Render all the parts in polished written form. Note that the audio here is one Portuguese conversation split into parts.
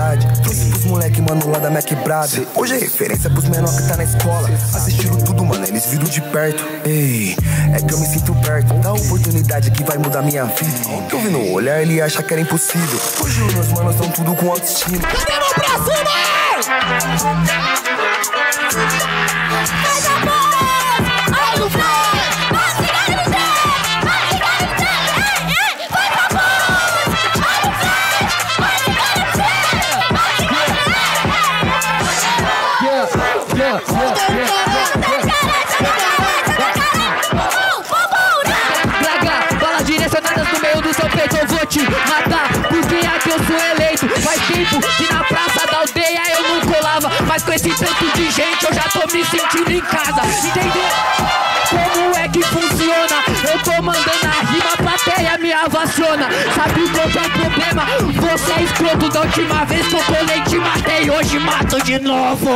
cidade. Trouxe pros moleque, mano, lá da minha quebrada. Hoje é referência pros menor que tá na escola. Assistiram tudo, mano, eles viram de perto. Ei, é que eu me sinto perto da oportunidade que vai mudar minha vida. Que eu vi no olhar, ele acha que era impossível. Hoje os meus manos estão tudo com autoestima. Cadê a mão pra cima? Olha o eu vou te matar, porque aqui eu sou eleito. Faz tempo que na praça da aldeia eu não colava, mas com esse tanto de gente eu já tô me sentindo em casa. Entendeu? Como é que funciona? Eu tô mandando a rima, a plateia me avaciona. Sabe qual que é o problema? Você é escroto. Da última vez que eu colei te matei, hoje mato de novo.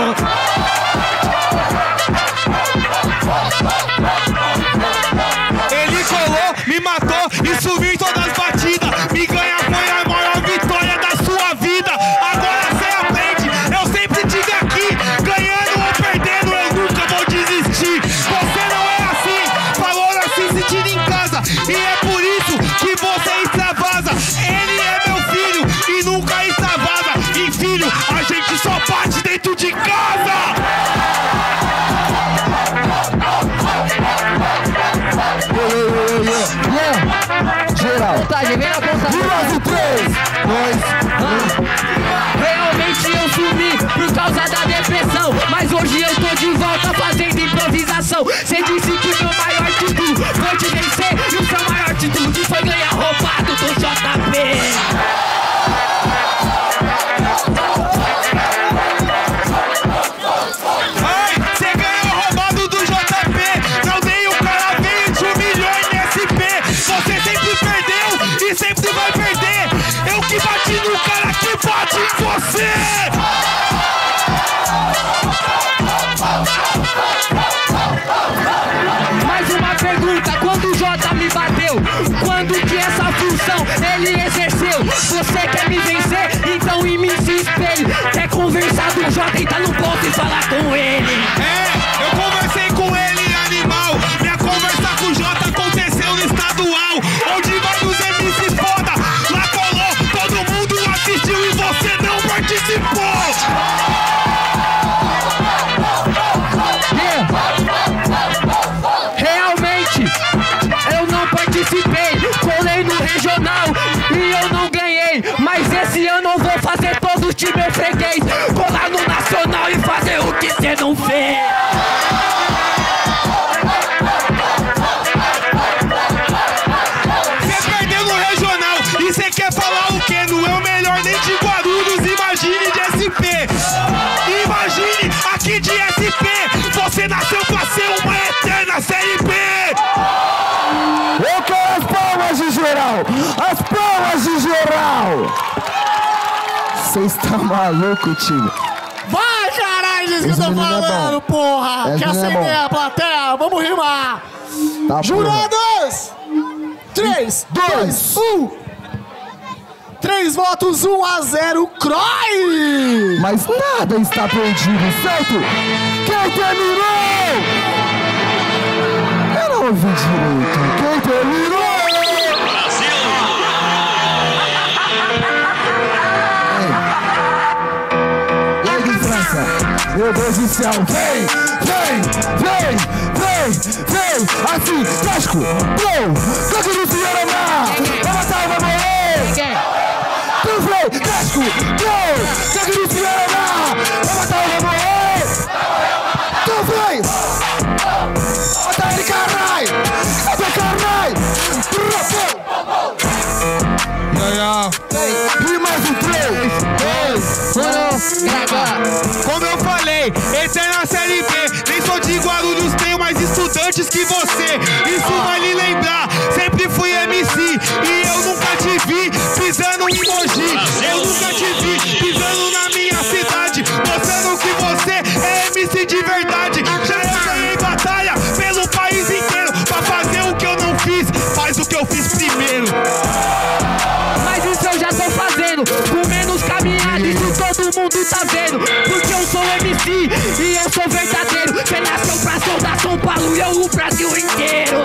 Ele colou, me matou e sumiu em todas as batidas. Me ganha foi a maior vitória da sua vida. Agora cê aprende, eu sempre tive aqui. Ganhando ou perdendo, eu nunca vou desistir. Você não é assim, falou assim sentindo em casa. E é por isso que você extravasa. Ele é meu filho e nunca extravasa. E filho, a gente só bate dentro de casa. Geral, vem na contagem. 1, 2, 3, 2, 1. Realmente eu sumi por causa da depressão, mas hoje eu tô de volta fazendo improvisação. Cê disse que meu maior título foi te vencer, e o seu maior título foi ganhar roubado do JP. Sempre vai perder, eu que bati no cara que bate em você. Mais uma pergunta, quando o Jota me bateu, quando que essa função ele exerceu? Você quer me vencer? Então em mim se espelhe. Quer conversar do Jota, entra no ponto e falar com ele. É, eu conversei com ele, animal. Minha conversa com o Jota aconteceu no estadual, onde vários MCs foda lá colou, todo mundo assistiu e você não participou. Realmente, eu não participei, colei no regional e eu não ganhei. Mas esse ano eu vou fazer todo o time freguês, colar no nacional e fazer o que cê não fez. Você quer falar o quê? Não é o melhor nem de Guarulhos, imagine de SP. Imagine aqui de SP. Você nasceu pra ser uma eterna Série B. Eu quero as palmas de geral. As palmas de geral. Cê está maluco, time? Vai, caralho, diz que eu tô falando, porra. Quer acender a plateia? Vamos rimar. Tá, jurados! 3, 2, 1. 3 votos, 1-0, Croy! Mas nada está perdido, certo? Quem terminou? Eu não ouvi direito. Quem terminou? Brasil! E aí, França? Meu Deus do céu, vem! Assim, Casco, Blow, Sangue do Fioromar, vai matar, vai morrer! Tu vem, Casco, Blow, Sangue do Fioromar, vai matar, vai morrer! Tu vem! Vai matar ele, caralho! Cadê caralho? E mais um 3, 2, 1, gravar! Como eu falei, eterna Série B. Nem sou de Guarulhos, tenho mais estudantes que você. Isso vai lhe lembrar, sempre fui MC. E eu nunca te vi pisando em Mogi. Eu nunca te vi pisando na minha cidade, mostrando que você é MC de verdade. Já eu ganhei batalha pelo país inteiro. Pra fazer o que eu não fiz, faz o que eu fiz primeiro. Mas isso eu já tô fazendo, com menos caminhada, isso tô mundo tá vendo, porque eu sou MC e eu sou verdadeiro. Cê nasceu pra soldar São Paulo e eu o Brasil inteiro.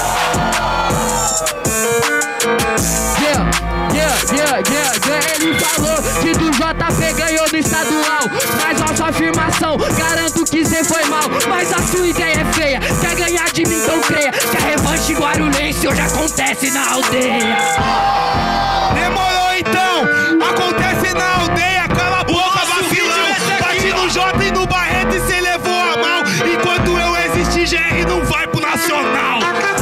Ele falou que do JP ganhou no estadual, mas nossa afirmação garanto que cê foi mal. Mas a sua ideia é feia, quer ganhar de mim, então creia que a revanche guarulhense hoje acontece na aldeia. Demorou então, acontece na aldeia, cala a boca, vacilão. Bate no J e no Barreto e cê levou a mal. Enquanto eu existir, GR não vai pro Nacional.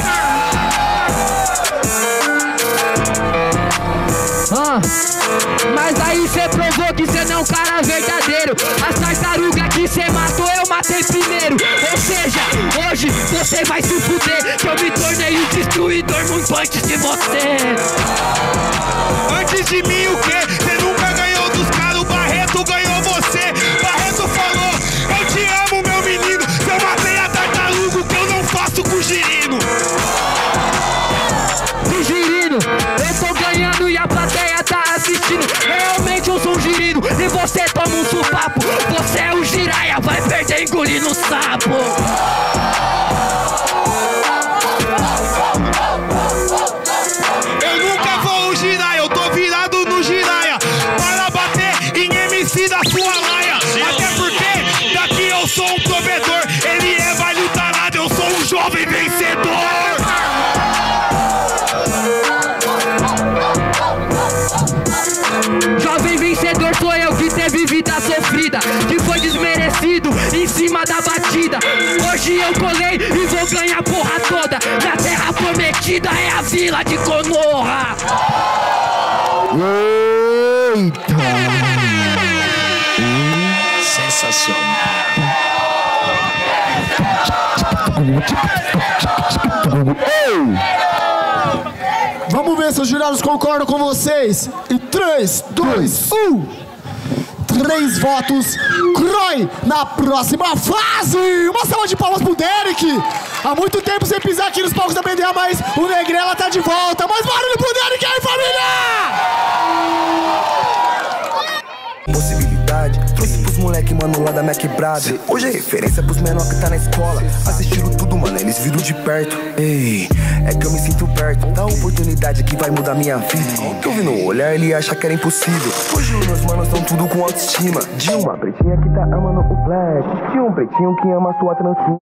Mas aí cê provou que cê não é um cara verdadeiro. As tartarugas que cê matou eu matei primeiro. Ou seja, hoje você vai se fuder, que eu me tornei o destruidor muito antes de você. Antes de mim o quê? Cê nunca ganhou dos caras, o Barreto ganhou você. Barreto falou, eu te amo meu menino. Se eu matei a tartaruga, o que eu não faço com o girino? Que girino? Eu tô ganhando e a plateia tá assistindo. Realmente eu sou um girino e você toma um supapo. Você é o giraia, vai perder engolindo o sapo. Eu nunca vou o giraia, eu tô virado no giraia para bater em MC da sua laia. Até porque daqui eu sou um provedor. Ele é velho tarado, eu sou um jovem vencedor. Jovem vencedor sou eu que teve vida sofrida, que foi desmerecido em cima da batida. Hoje eu colei e vou ganhar a porra toda. Na terra prometida é a vila de Konoha. Eita! Sensacional. Vamos ver se os jurados concordam com vocês. Em 3, 2, 1. 3 votos. Croy na próxima fase. Uma salva de palmas pro Derek. Há muito tempo sem pisar aqui nos palcos da BDA, mas o Negrela tá de volta. Mais barulho pro Derek aí, família! Possibilidade, trouxe pros moleque, mano, lá da minha quebrada. Hoje é referência pros menor que tá na escola. Assistiram tudo, mano, eles viram de perto. Ei, é que eu me sinto perto da oportunidade que vai mudar minha vida. Que eu vi no olhar, ele acha que era impossível. Hoje os meus manos estão tudo com autoestima. De uma pretinha que tá amando o black, de um pretinho que ama sua trancinha.